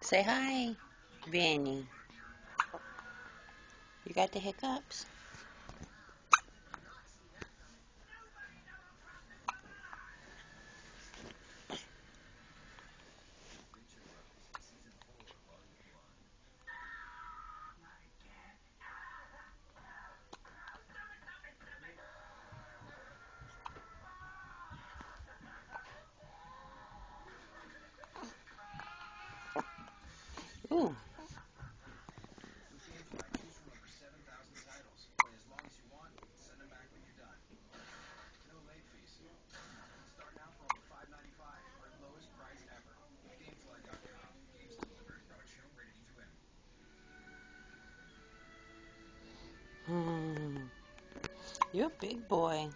Say hi, Vinnie. You got the hiccups? Ooh. Hmm. You're a big boy.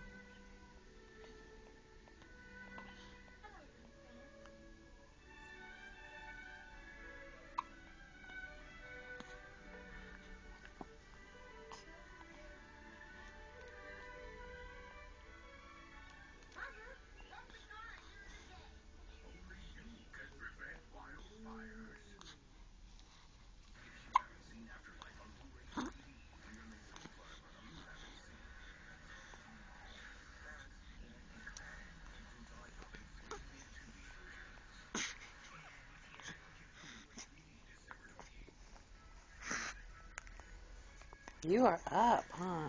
You are up, huh?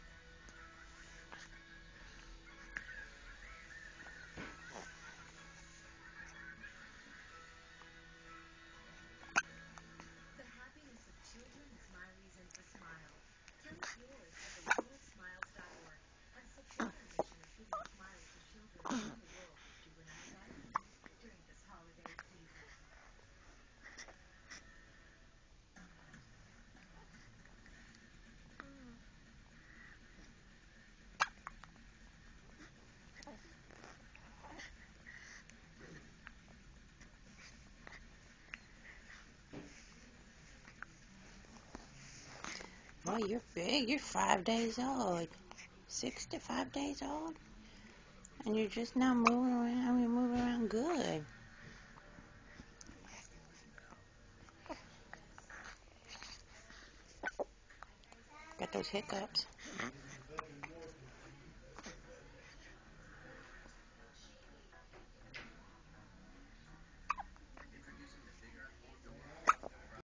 Well, you're big. You're 5 days old. 6 to 5 days old? And you're just now moving around. You're moving around good. Got those hiccups.